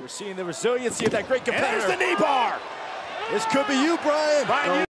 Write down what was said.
We're seeing the resiliency of that great competitor. And there's the knee bar. This could be you, Brian.